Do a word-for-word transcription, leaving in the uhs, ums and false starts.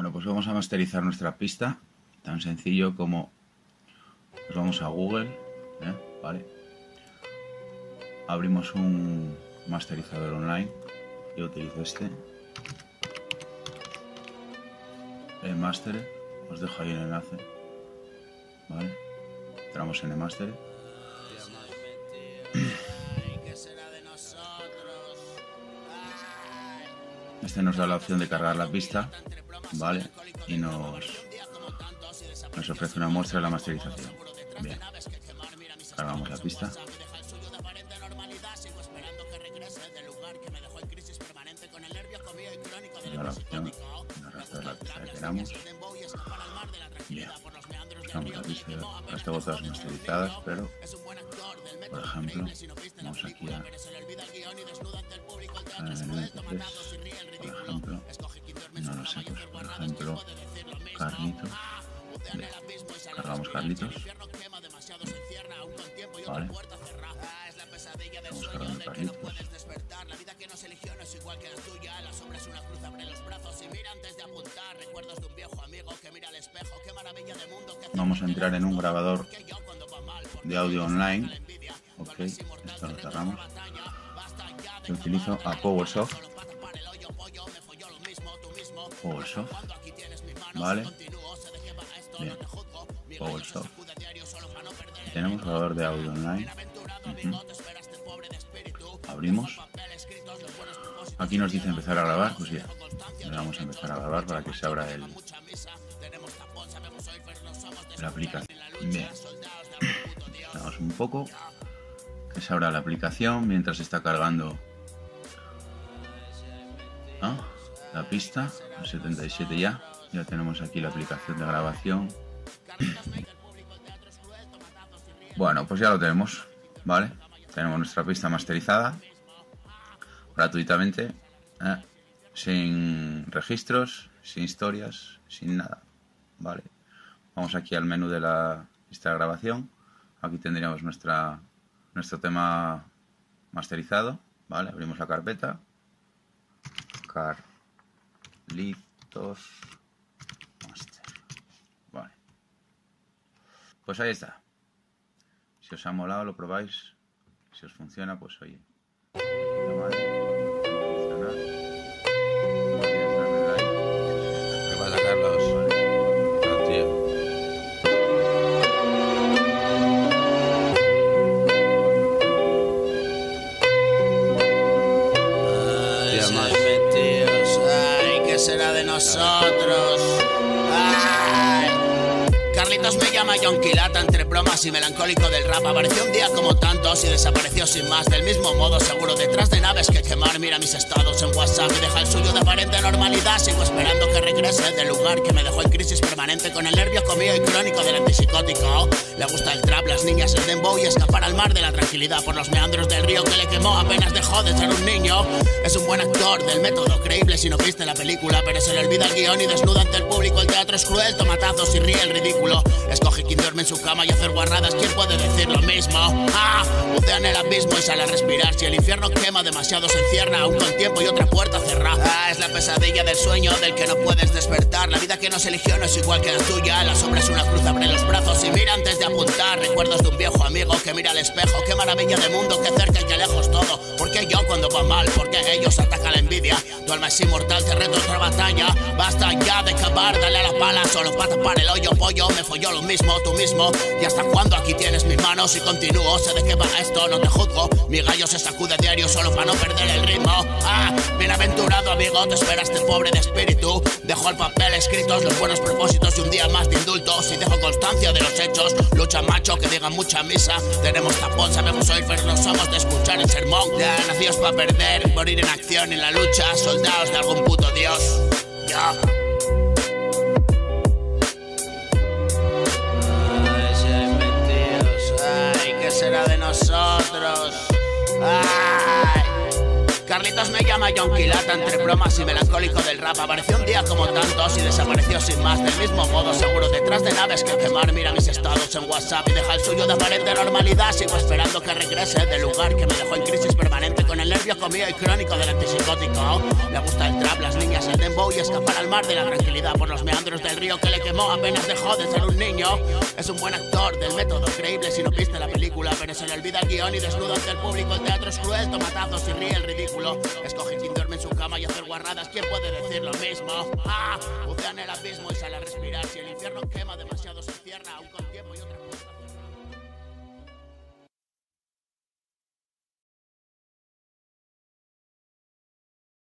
Bueno, pues vamos a masterizar nuestra pista. Tan sencillo como nos vamos a Google, ¿eh? Vale. Abrimos un masterizador online. Yo utilizo este. El Master. Os dejo ahí el enlace. Vale. Entramos en el Master. Este nos da la opción de cargar la pista, ¿vale? Y nos, nos ofrece una muestra de la masterización. Bien. Cargamos la pista. Nos da la opción de arrastrar la pista que queramos. Bien. Buscamos la pista. Las tengo todas masterizadas, pero, por ejemplo, vamos aquí a... a por ejemplo, no lo sé, pues por ejemplo, Carlitos. Bien. Cargamos Carlitos. Vale. Estamos cargando Carlitos. Vamos a entrar en un grabador de audio online. Ok, esto lo cerramos. Yo utilizo a PowerSoft. PowerSoft. Vale. Bien. PowerSoft. Y tenemos grabador de audio online. Uh-huh. Abrimos. Aquí nos dice empezar a grabar. Pues ya. Le damos a empezar a grabar para que se abra el la aplicación. Bien. Damos un poco. Que se abra la aplicación mientras está cargando. ¿Ah? La pista, el setenta y siete ya. Ya tenemos aquí la aplicación de grabación. Bueno, pues ya lo tenemos, ¿vale? Tenemos nuestra pista masterizada gratuitamente, ¿eh? Sin registros, sin historias, sin nada, ¿vale? Vamos aquí al menú de la pista de grabación. Aquí tendríamos nuestra, nuestro tema masterizado, ¿vale? Abrimos la carpeta. Carlitos Master. Vale. Pues ahí está. Si os ha molado, lo probáis. Si os funciona, pues oye. ¿Qué pasa, Carlos? No, tío. Será de nosotros. Ay. Carlitos me llama John Quilata, entre bromas y melancólico del rap. Apareció un día como tantos y desapareció sin más. Del mismo modo, seguro detrás de naves que quemar. Mira mis estados en WhatsApp y deja el suyo de aparente normalidad. Sigo esperando que regrese del lugar que me dejó en crisis permanente, con el nervio comido y crónico del antipsicótico. Le gusta el trap, las niñas, el dembow y escapar al mar de la tranquilidad por los meandros del río que le quemó. Apenas dejó de ser un niño. Es un buen actor del método, creíble si no viste la película, pero se le olvida el guión y desnuda ante el público. El teatro es cruel, tomatazos y ríe el ridículo. Escoge quien duerme en su cama y hacer guarradas. ¿Quién puede decir lo mismo? Ah, bucea en el abismo y sale a respirar. Si el infierno quema, demasiado se encierra, aún con tiempo y otra puerta cerrada. Ah, es la pesadilla del sueño del que no puedes despertar. La vida que nos eligió no es igual que la tuya. La sombra es una cruz, abre los brazos y mira antes de apuntar. Recuerdos de un viejo amigo que mira al espejo. Qué maravilla de mundo, que cerca y que lejos todo. ¿Por qué yo cuando va mal? ¿Por qué ellos atacan la envidia? Tu alma es inmortal, te reto otra batalla. Basta ya de cavar, dale a la pala. Solo para tapar el hoyo, pollo. Me folló lo mismo, tú mismo. ¿Y hasta cuándo aquí tienes mis manos? Y continúo, sé de qué va esto, no te juzgo. Mi gallo se sacude diario solo para no perder el ritmo. Ah, bienaventurado amigo, te espera este pobre de espíritu. Dejo el papel escritos, los buenos propósitos y un día más de indultos. Y dejo constancia de los hechos. Lucha macho, que digan mucha misa. Tenemos tapón, sabemos oír, pero no somos de escuchar el sermón. Ya nacidos para perder, morir en acción en la lucha. Soldados de algún puto dios. Ya. Ay, ¿qué será de nosotros? Ay. Carlitos me llama John Quilata, entre bromas y melancólico del rap. Apareció un día como tantos y desapareció sin más. Del mismo modo, seguro detrás de naves que quemar. Mira mis estados en WhatsApp y deja el suyo de aparente normalidad. Sigo esperando que regrese del lugar que me dejó en crisis permanente, con el nervio comido y crónico del antipsicótico. Le gusta el trap, las niñas, el dembow y escapar al mar de la tranquilidad por los meandros del río que le quemó. Apenas dejó de ser un niño. Es un buen actor del método creíble si no viste la película, pero se le olvida el guión y desnudo ante el público. El teatro es cruel, tomatazos y ríe el ridículo. Escoge quien duerme en su cama y hacer guarradas. ¿Quién puede decir lo mismo? Ah, bucea en el abismo y sale a respirar. Si el infierno quema demasiado se cierra, aún con tiempo y otra cosa.